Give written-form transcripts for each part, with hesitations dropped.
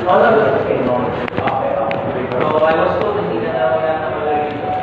All of us okay, no? Okay, okay. So I was told hindi na wala na malagay ito.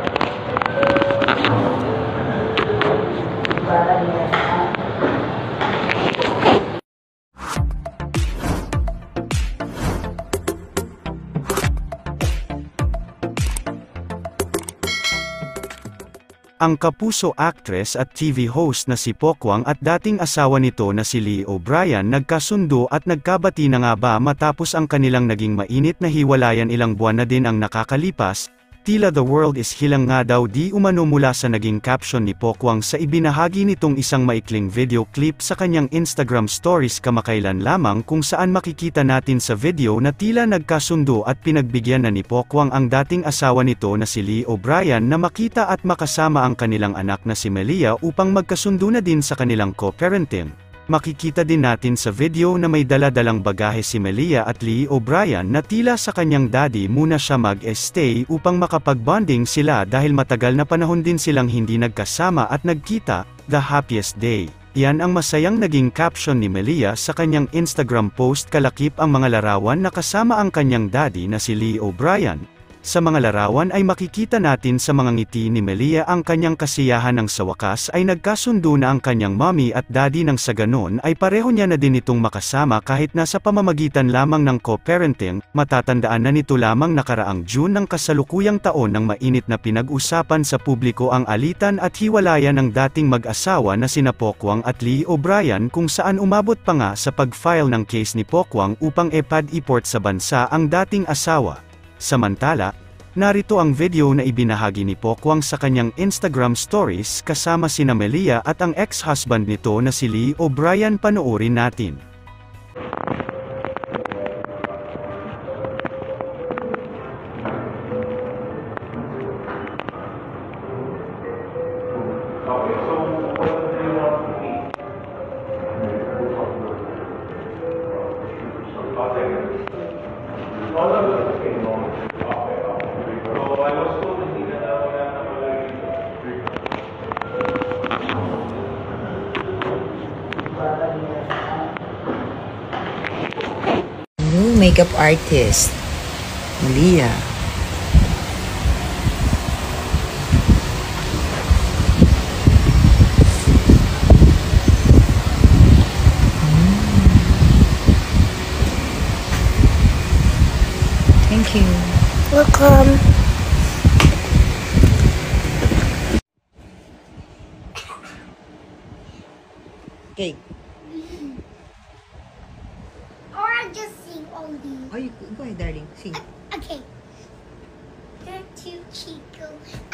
Ang kapuso actress at TV host na si Pokwang at dating asawa nito na si Lee O'Brien nagkasundo at nagkabati na nga ba matapos ang kanilang naging mainit na hiwalayan ilang buwan na din ang nakakalipas. Tila the world is hilang nga daw di umano mula sa naging caption ni Pokwang sa ibinahagi nitong isang maikling video clip sa kanyang Instagram stories kamakailan lamang kung saan makikita natin sa video na tila nagkasundo at pinagbigyan na ni Pokwang ang dating asawa nito na si Lee O'Brien na makita at makasama ang kanilang anak na si Melia upang magkasundo na din sa kanilang co-parenting. Makikita din natin sa video na may dala-dalang bagahe si Melia at Lee O'Brien na tila sa kanyang daddy muna siya mag-stay upang makapag-bonding sila dahil matagal na panahon din silang hindi nagkasama at nagkita, the happiest day. Yan ang masayang naging caption ni Melia sa kanyang Instagram post kalakip ang mga larawan na kasama ang kanyang daddy na si Lee O'Brien. Sa mga larawan ay makikita natin sa mga ngiti ni Melia ang kanyang kasiyahan ng sa wakas ay nagkasundo na ang kanyang mommy at daddy nang sa ganon ay pareho niya na din itong makasama kahit nasa pamamagitan lamang ng co-parenting. Matatandaan na nito lamang nakaraang June ng kasalukuyang taon ng mainit na pinag-usapan sa publiko ang alitan at hiwalayan ng dating mag-asawa na sina Pokwang at Lee O'Brien kung saan umabot pa nga sa pag-file ng case ni Pokwang upang ipad-deport sa bansa ang dating asawa. Samantala, narito ang video na ibinahagi ni Pokwang sa kanyang Instagram stories kasama sina Melia at ang ex-husband nito na si Lee O'Brien. Panoorin natin. New makeup artist, Melia. Thank you. Welcome. Okay. Or I just sing only. Oh, go ahead, darling. Sing. Okay. You're too Chico.